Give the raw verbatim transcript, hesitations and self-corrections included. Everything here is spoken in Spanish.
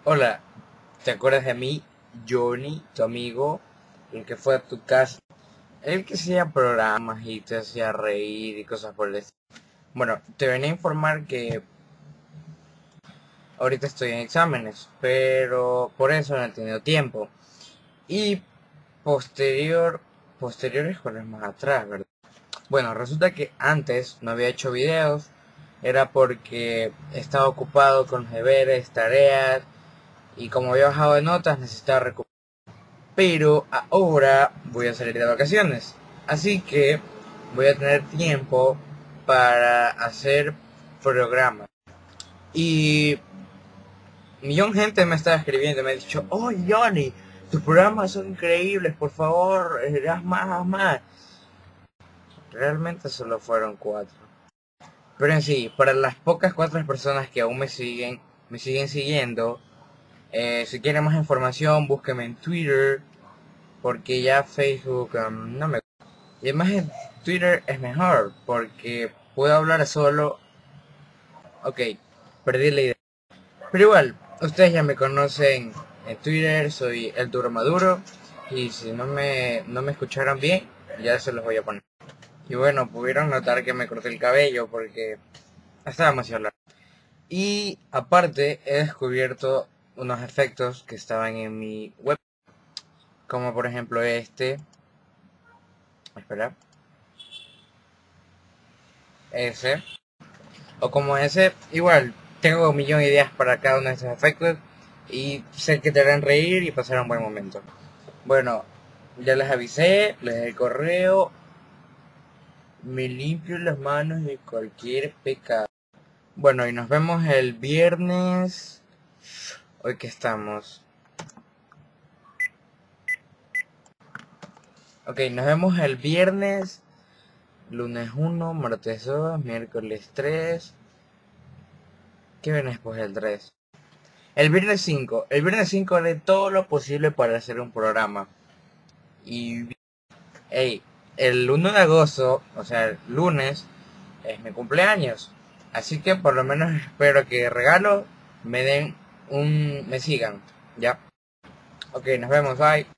Hola, ¿te acuerdas de mí? Johnny, tu amigo, el que fue a tu casa, el que hacía programas y te hacía reír y cosas por el estilo. Bueno, te venía a informar que ahorita estoy en exámenes, pero por eso no he tenido tiempo. Y posterior, posteriores con más atrás, ¿verdad? Bueno, resulta que antes no había hecho videos, era porque estaba ocupado con los deberes, tareas, y como había bajado de notas necesitaba recuperar. Pero ahora voy a salir de vacaciones, así que voy a tener tiempo para hacer programas. Y millón de gente me está escribiendo, me ha dicho, oh Johnny, tus programas son increíbles, por favor, eh, haz más, haz más. Realmente solo fueron cuatro. Pero en sí, para las pocas cuatro personas que aún me siguen, me siguen siguiendo, eh, si quieren más información, búsquenme en Twitter, porque ya Facebook um, no me... Y además en Twitter es mejor, porque puedo hablar solo... Ok, perdí la idea. Pero igual, ustedes ya me conocen en Twitter, soy el Duro Maduro, y si no me, no me escucharon bien, ya se los voy a poner. Y bueno, pudieron notar que me corté el cabello porque estaba demasiado largo. Y aparte he descubierto unos efectos que estaban en mi web, como por ejemplo este. Espera. Ese. O como ese. Igual, tengo un millón de ideas para cada uno de estos efectos. Y sé que te harán reír y pasar un buen momento. Bueno, ya les avisé, les dejé el correo. Me limpio las manos de cualquier pecado. Bueno, y nos vemos el viernes. Hoy que estamos. Ok, nos vemos el viernes. Lunes uno, martes dos, miércoles tres. ¿Qué viene después del tres? El viernes cinco. El viernes cinco haré todo lo posible para hacer un programa. Y, hey, el uno de agosto, o sea, el lunes, es mi cumpleaños. Así que por lo menos espero que de regalo me den un... me sigan, ¿ya? Ok, nos vemos, bye.